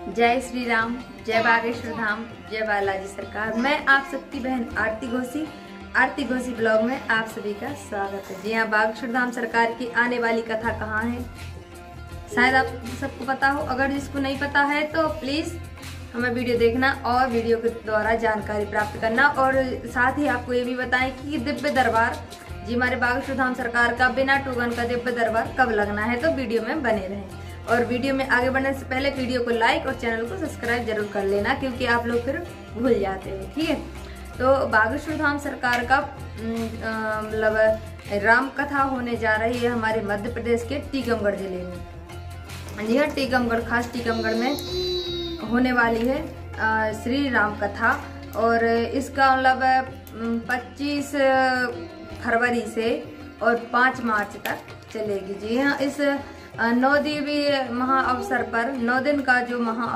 जय श्री राम, जय बागेश्वर धाम, जय बालाजी सरकार। मैं आप सबकी बहन आरती घोसी ब्लॉग में आप सभी का स्वागत है। जी हाँ, बागेश्वर धाम सरकार की आने वाली कथा कहाँ है शायद आप सबको पता हो। अगर जिसको नहीं पता है तो प्लीज हमें वीडियो देखना और वीडियो के द्वारा जानकारी प्राप्त करना। और साथ ही आपको ये भी बताएं कि दिव्य दरबार जी हमारे बागेश्वर धाम सरकार का बिना टोकन का दिव्य दरबार कब लगना है, तो वीडियो में बने रहें। और वीडियो में आगे बढ़ने से पहले वीडियो को लाइक और चैनल को सब्सक्राइब जरूर कर लेना, क्योंकि आप लोग फिर भूल जाते हैं। ठीक है, तो बागेश्वर धाम सरकार का मतलब राम कथा होने जा रही है हमारे मध्य प्रदेश के टीकमगढ़ जिले में। जी हाँ, टीकमगढ़, खास टीकमगढ़ में होने वाली है श्री राम कथा। और इसका मतलब 25 फरवरी से और 5 मार्च तक चलेगी। जी हाँ, इस 9 दिवसीय महा अवसर पर 9 दिन का जो महा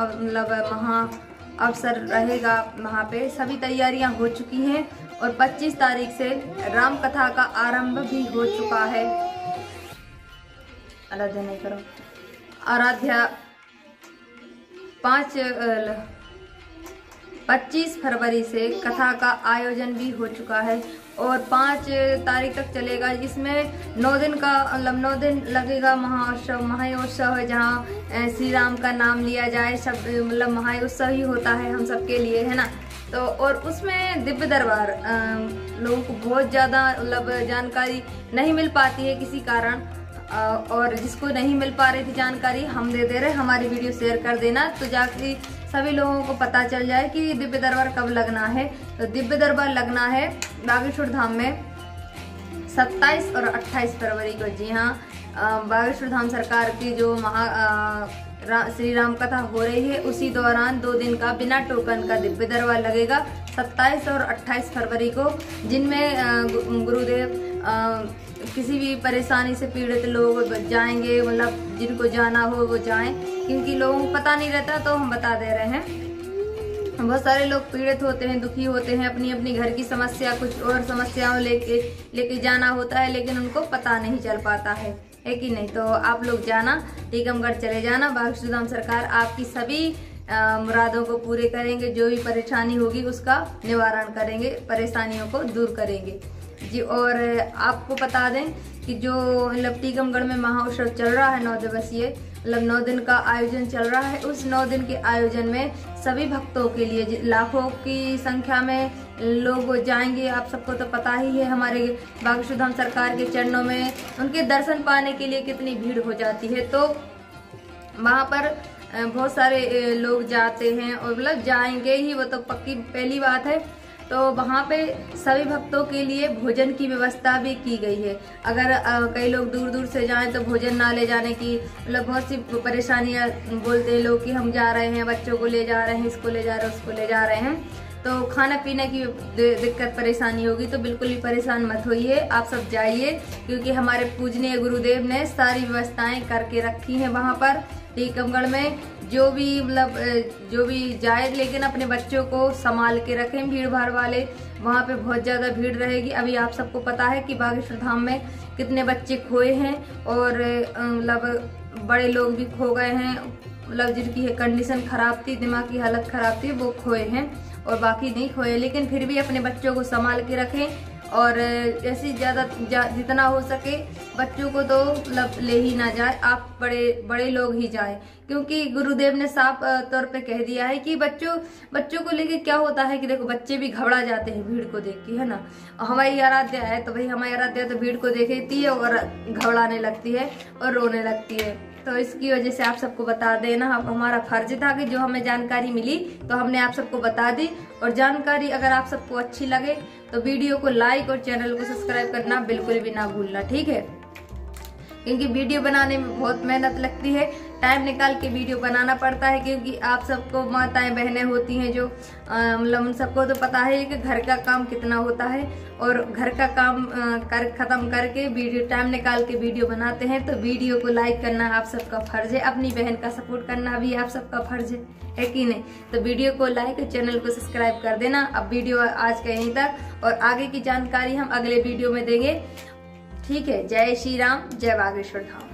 अवसर रहेगा, वहाँ पे सभी तैयारियां हो चुकी हैं और 25 तारीख से राम कथा का आरंभ भी हो चुका है। आराध्या नहीं करो, आराध्या 25 फरवरी से कथा का आयोजन भी हो चुका है और 5 तारीख तक चलेगा। इसमें 9 दिन का मतलब 9 दिन लगेगा। महाउत्सव है जहाँ श्री राम का नाम लिया जाए, सब मतलब महाउत्सव ही होता है हम सबके लिए, है ना। तो और उसमें दिव्य दरबार लोगों को बहुत ज़्यादा मतलब जानकारी नहीं मिल पाती है किसी कारण, और जिसको नहीं मिल पा रही थी जानकारी हम दे दे रहे, हमारी वीडियो शेयर कर देना तो जाके सभी लोगों को पता चल जाए कि दिव्य दरबार कब लगना है। तो दिव्य दरबार लगना है बागेश्वर धाम में 27 और 28 फरवरी को। जी हाँ, बागेश्वर धाम सरकार की जो श्री राम कथा हो रही है उसी दौरान 2 दिन का बिना टोकन का दिव्य दरबार लगेगा 27 और 28 फरवरी को, जिनमें गुरुदेव किसी भी परेशानी से पीड़ित लोग जाएंगे, मतलब जिनको जाना हो वो जाएं, क्योंकि लोगों को पता नहीं रहता तो हम बता दे रहे हैं। बहुत सारे लोग पीड़ित होते हैं, दुखी होते हैं, अपनी अपनी घर की समस्या, कुछ और समस्याओं लेके जाना होता है, लेकिन उनको पता नहीं चल पाता है कि नहीं। तो आप लोग जाना, टीकमगढ़ चले जाना। बागेश्वर धाम सरकार आपकी सभी मुरादों को पूरे करेंगे, जो भी परेशानी होगी उसका निवारण करेंगे, परेशानियों को दूर करेंगे जी। और आपको बता दें कि जो मतलब टीकमगढ़ में महाउत्सव चल रहा है 9 दिवसीय, मतलब 9 दिन का आयोजन चल रहा है, उस 9 दिन के आयोजन में सभी भक्तों के लिए लाखों की संख्या में लोग जाएंगे। आप सबको तो पता ही है हमारे बागेश्वर धाम सरकार के चरणों में उनके दर्शन पाने के लिए कितनी भीड़ हो जाती है। तो वहाँ पर बहुत सारे लोग जाते हैं और मतलब जाएंगे ही, वो तो पक्की पहली बात है। तो वहाँ पे सभी भक्तों के लिए भोजन की व्यवस्था भी की गई है। अगर कई लोग दूर दूर से जाएं तो भोजन ना ले जाने की मतलब बहुत सी परेशानियाँ बोलते हैं लोग कि हम जा रहे हैं, बच्चों को ले जा रहे हैं, इसको ले जा रहे हैं, उसको ले जा रहे हैं, तो खाना पीने की दिक्कत परेशानी होगी। तो बिल्कुल भी परेशान मत होइए, आप सब जाइए, क्योंकि हमारे पूजनीय गुरुदेव ने सारी व्यवस्थाएं करके रखी हैं वहाँ पर टीकमगढ़ में। जो भी जाए लेकिन अपने बच्चों को संभाल के रखें, भीड़ भाड़ वाले वहाँ पे बहुत ज़्यादा भीड़ रहेगी। अभी आप सबको पता है कि बागेश्वर धाम में कितने बच्चे खोए हैं और मतलब बड़े लोग भी खो गए हैं, मतलब जिनकी कंडीशन खराब थी, दिमाग की हालत खराब थी, वो खोए हैं और बाकी नहीं खोए। लेकिन फिर भी अपने बच्चों को संभाल के रखें और ऐसी जितना हो सके बच्चों को तो मतलब ले ही ना जाए, आप बड़े लोग ही जाए, क्योंकि गुरुदेव ने साफ तौर पे कह दिया है कि बच्चों को लेके क्या होता है कि देखो बच्चे भी घबरा जाते हैं भीड़ को देख के, है ना। हमारी आराध्या है तो भाई हमारी आराध्या तो भीड़ को देखती है और घबराने लगती है और रोने लगती है। तो इसकी वजह से आप सबको बता देना, हमारा फर्ज था कि जो हमें जानकारी मिली तो हमने आप सबको बता दी। और जानकारी अगर आप सबको अच्छी लगे तो वीडियो को लाइक और चैनल को सब्सक्राइब करना बिल्कुल भी ना भूलना, ठीक है। क्योंकि वीडियो बनाने में बहुत मेहनत लगती है, टाइम निकाल के वीडियो बनाना पड़ता है, क्योंकि आप सबको माताएं बहनें होती हैं जो मतलब उन सबको तो पता है कि घर का काम कितना होता है, और घर का काम खत्म करके वीडियो टाइम निकाल के वीडियो बनाते हैं। तो वीडियो को लाइक करना आप सबका फर्ज है, अपनी बहन का सपोर्ट करना भी आप सबका फर्ज है कि नहीं। तो वीडियो को लाइक और चैनल को सब्सक्राइब कर देना। अब वीडियो आज का यहीं तक, और आगे की जानकारी हम अगले वीडियो में देंगे, ठीक है। जय श्री राम, जय बागेश्वर धाम।